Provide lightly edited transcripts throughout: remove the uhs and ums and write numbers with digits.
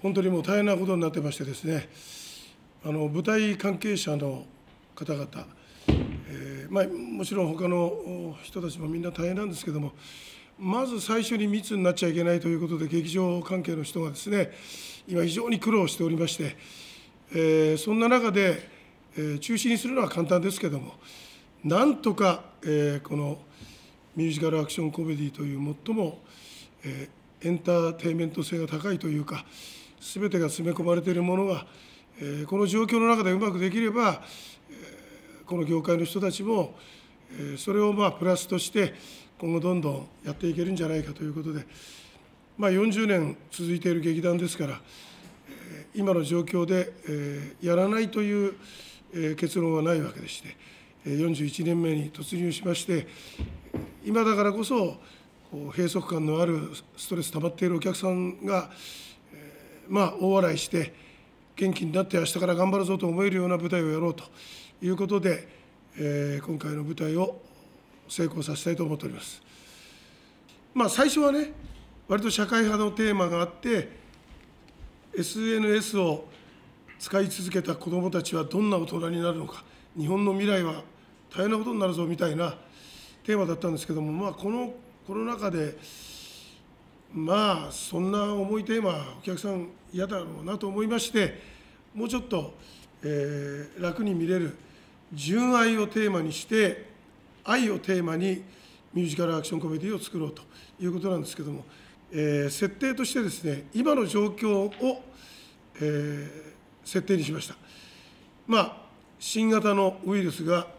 本当にもう大変なことになってましてですね、舞台関係者の方々、もちろん他の人たちもみんな大変なんですけども、まず最初に密になっちゃいけないということで、劇場関係の人がですね、今、非常に苦労しておりまして、そんな中で、中止にするのは簡単ですけども、なんとか、このミュージカルアクションコメディという最も、エンターテインメント性が高いというか、すべてが詰め込まれているものが、この状況の中でうまくできれば、この業界の人たちも、それをプラスとして、今後どんどんやっていけるんじゃないかということで、40年続いている劇団ですから、今の状況で、やらないという結論はないわけでして、41年目に突入しまして、今だからこそ、閉塞感のあるストレス溜まっているお客さんが、大笑いして、元気になって、明日から頑張るぞと思えるような舞台をやろうということで、今回の舞台を成功させたいと思っております。最初はね、割と社会派のテーマがあって、SNS を使い続けた子どもたちはどんな大人になるのか、日本の未来は大変なことになるぞみたいなテーマだったんですけども、このコロナ禍で、そんな重いテーマ、お客さん嫌だろうなと思いまして、もうちょっと、楽に見れる、純愛をテーマにして、愛をテーマにミュージカルアクションコメディを作ろうということなんですけども、設定としてですね、今の状況を、設定にしました。新型のウイルスが、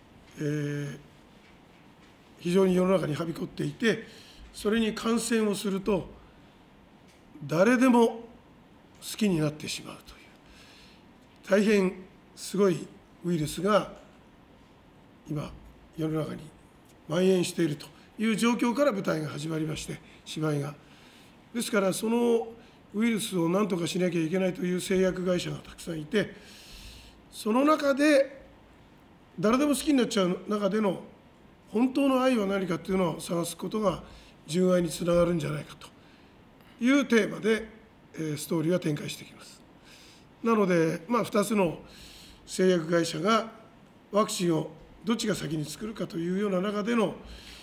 非常に世の中にはびこっていて、それに感染をすると、誰でも好きになってしまうという、大変すごいウイルスが今、世の中に蔓延しているという状況から舞台が始まりまして、芝居が。ですから、そのウイルスを何とかしなきゃいけないという製薬会社がたくさんいて、その中で、誰でも好きになっちゃう中での本当の愛は何かっていうのを探すことが純愛につながるんじゃないかというテーマでストーリーは展開していきます。なので、2つの製薬会社がワクチンをどっちが先に作るかというような中での、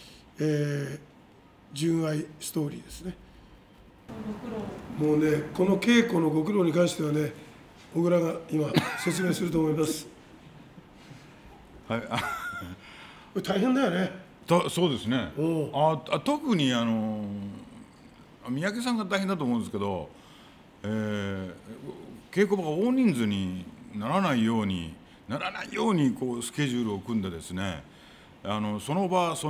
純愛ストーリーですね。もうね、この稽古のご苦労に関してはね、小倉が今説明すると思います。 はい、 これ大変だよね。 そうですね。特に三宅さんが大変だと思うんですけど、稽古場が大人数にならないようにこうスケジュールを組んでですね、その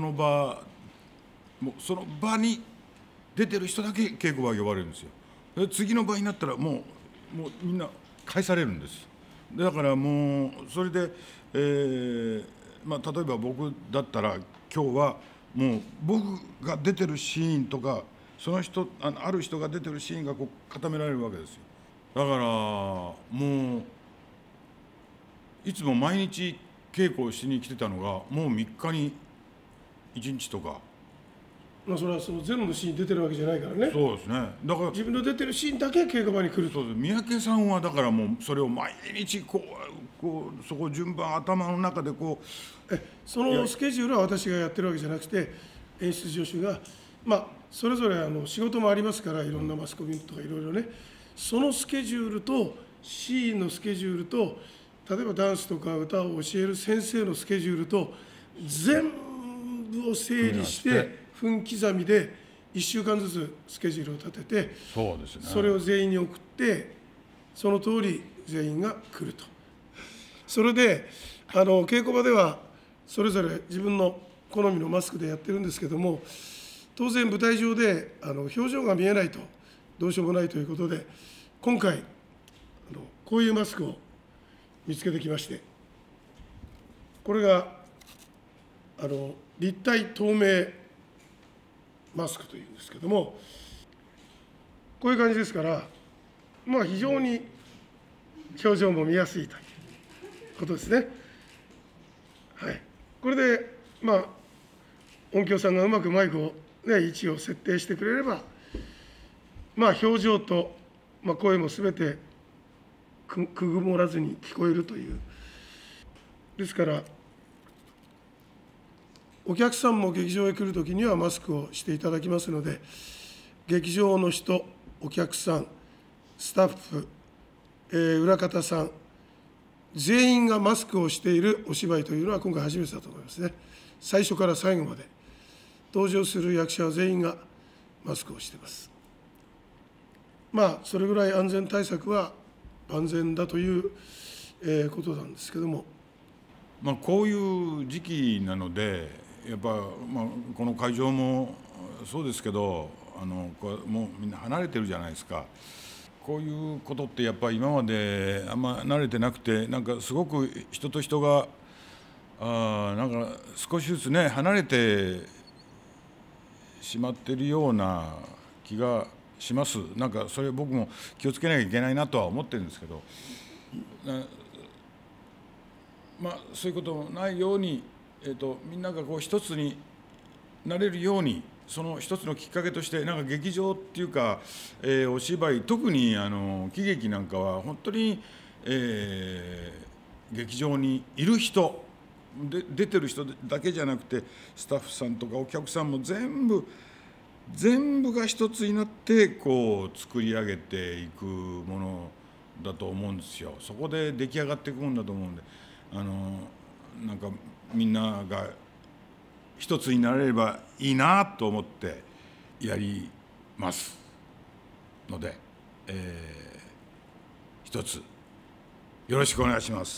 場に出てる人だけ稽古場が呼ばれるんですよ。で次の場になったらもうみんな返されるんです。だからもうそれで、例えば僕だったら今日はもう僕が出てるシーンとかその人ある人が出てるシーンがこう固められるわけですよ。だからもういつも毎日稽古をしに来てたのがもう3日に1日とか。 それはそのゼロのシーンに出てるわけじゃないからね。 そうですね。だから自分の出てるシーンだけ稽古場に来ると。 そうです。三宅さんはだからもうそれを毎日こうそこ順番頭の中でこうそのスケジュールは私がやってるわけじゃなくて、演出助手がそれぞれ仕事もありますから、いろんなマスコミとかいろいろね、そのスケジュールとシーンのスケジュールと、例えばダンスとか歌を教える先生のスケジュールと全部を整理して分刻みで1週間ずつスケジュールを立てて、 そうですね、 それを全員に送って、その通り全員が来ると。それで稽古場ではそれぞれ自分の好みのマスクでやってるんですけども、当然舞台上で表情が見えないとどうしようもないということで、今回こういうマスクを見つけてきまして、これが立体透明マスクというんですけども、こういう感じですから、非常に表情も見やすいということですね。はい、これで、音響さんがうまくマイクを、位置を設定してくれれば、表情と声もすべてくぐもらずに聞こえるという。ですからお客さんも劇場へ来るときにはマスクをしていただきますので、劇場の人、お客さん、スタッフ、裏方さん、全員がマスクをしているお芝居というのは今回初めてだと思いますね。最初から最後まで登場する役者は全員がマスクをしています。それぐらい安全対策は万全だということなんですけども、 こういう時期なので、やっぱ、この会場もそうですけど、もうみんな離れてるじゃないですか。こういうことってやっぱり今まであんま慣れてなくて、なんかすごく人と人がなんか少しずつね離れてしまっているような気がします。なんかそれ僕も気をつけなきゃいけないなとは思ってるんですけど、そういうこともないように、みんながこう一つになれるように、その一つのきっかけとしてなんか劇場っていうか、お芝居、特に喜劇なんかは本当に、劇場にいる人で出てる人だけじゃなくて、スタッフさんとかお客さんも全部が一つになってこう作り上げていくものだと思うんですよ。そこで出来上がっていくもんだと思うんで、なんかみんなが一つになれればいいなと思ってやりますので、一つよろしくお願いします。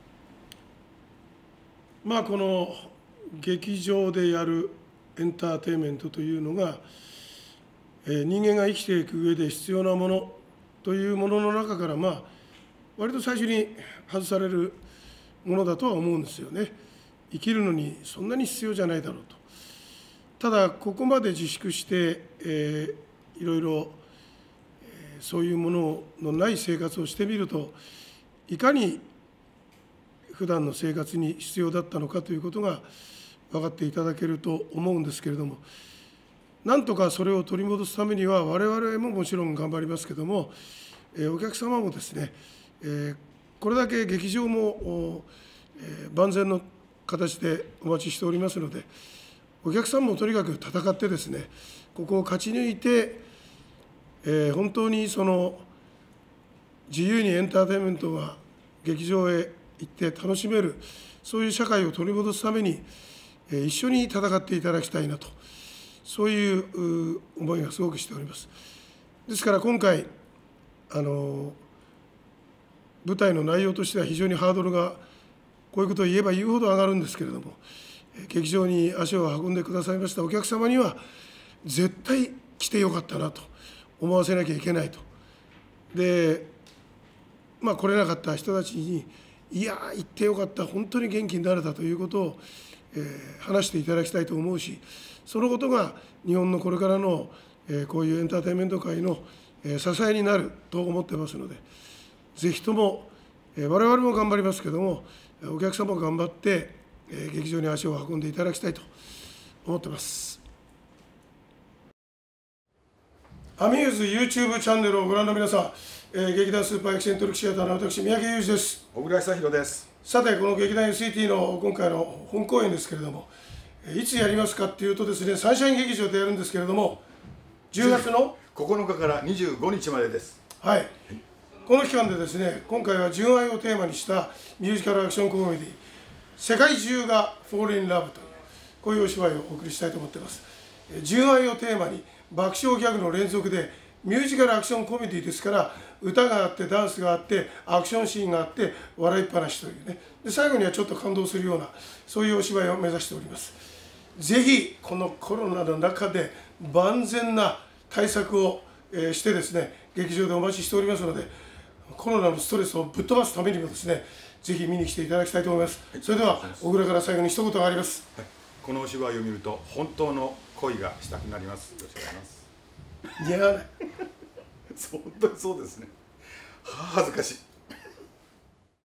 この劇場でやるエンターテインメントというのが、人間が生きていく上で必要なものというものの中から、割と最初に外されるものだとは思うんですよね。生きるのにそんなに必要じゃないだろうと。ただここまで自粛して、いろいろ、そういうもののない生活をしてみると、いかに普段の生活に必要だったのかということが分かっていただけると思うんですけれども、なんとかそれを取り戻すためには我々ももちろん頑張りますけども、お客様もですね、これだけ劇場も万全の形でお待ちしておりますので、お客さんもとにかく戦ってですね、ここを勝ち抜いて、本当にその自由にエンターテインメントが劇場へ行って楽しめる、そういう社会を取り戻すために、一緒に戦っていただきたいなと、そういう思いがすごくしております。ですから今回舞台の内容としては非常にハードルが、こういうことを言えば言うほど上がるんですけれども、劇場に足を運んでくださいましたお客様には絶対来てよかったなと思わせなきゃいけないと。で、来れなかった人たちに、いや行ってよかった、本当に元気になれたということを、話していただきたいと思うし、そのことが日本のこれからの、こういうエンターテインメント界の、支えになると思ってますので、ぜひとも、我々も頑張りますけども、お客様も頑張って、劇場に足を運んでいただきたいと思ってます。アミューズ YouTube チャンネルをご覧の皆さん、劇団スーパーエキセントリックシアターの私、三宅裕二です。 小倉久弘です。 さて、この劇団 UCT の今回の本公演ですけれども、いつやりますかっていうとですね、サンシャイン劇場でやるんですけれども、10月の 9日から25日までです。 はい。この期間でですね、今回は純愛をテーマにしたミュージカルアクションコメディ、世界中がフォールインラブという、こういうお芝居をお送りしたいと思っています。純愛をテーマに爆笑ギャグの連続で、ミュージカルアクションコメディですから、歌があってダンスがあってアクションシーンがあって笑いっぱなしというね、で最後にはちょっと感動するような、そういうお芝居を目指しております。ぜひこのコロナの中で万全な対策をしてですね、劇場でお待ちしておりますので、コロナのストレスをぶっ飛ばすためにもですね、ぜひ見に来ていただきたいと思います。それでは小倉から最後に一言があります。 このお芝居を見ると本当の恋がしたくなります。よろしくお願いします。 似合わない。 本当にそうですね。恥ずかしい。